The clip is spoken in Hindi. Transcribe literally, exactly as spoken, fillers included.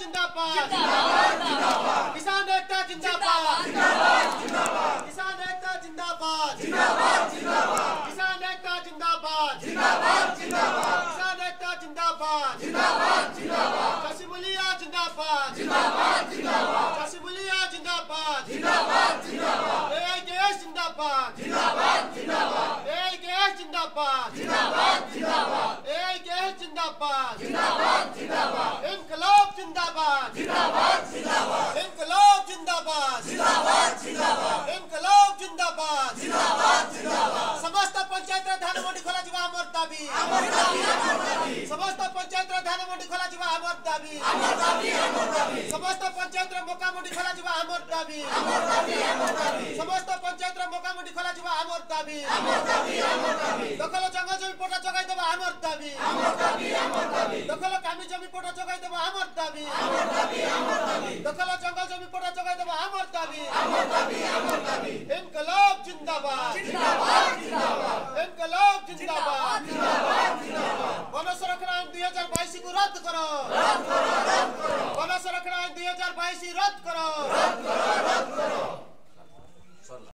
जिंदाबाद किसान एकता जिंदाबाद किसान एकता जिंदाबाद किसान एकता जिंदाबाद किसान एकता जिंदाबाद कसिमुलिया जिंदाबाद कसिमुलिया जिंदाबाद एआईकेएस जिंदाबाद एआईकेएस जिंदाबाद एआईकेएस जिंदाबाद इंकलाब जिंदाबाद इंकलाब जिंदाबाद इंकलाब जिंदाबाद समस्त पंचायत धानमंडी खोला जिवा हमर दाबी समस्त पंचायत धानमंडी खोला जिवा हमर दाबी समस्त पंचायत मौका मंडी खोला जिवा हमर दाबी समस्त पंचायत मौका मंडी खोला जिवा हमर दाबी दखल जंगल जमी पोटा जगाई देबा हमर दाबी दखल कामी जमी पोटा जगाई देबा हमर दाबी दखल जंगल जमी पोटा जगाई देबा हमर दाबी इंकलाब जिंदाबाद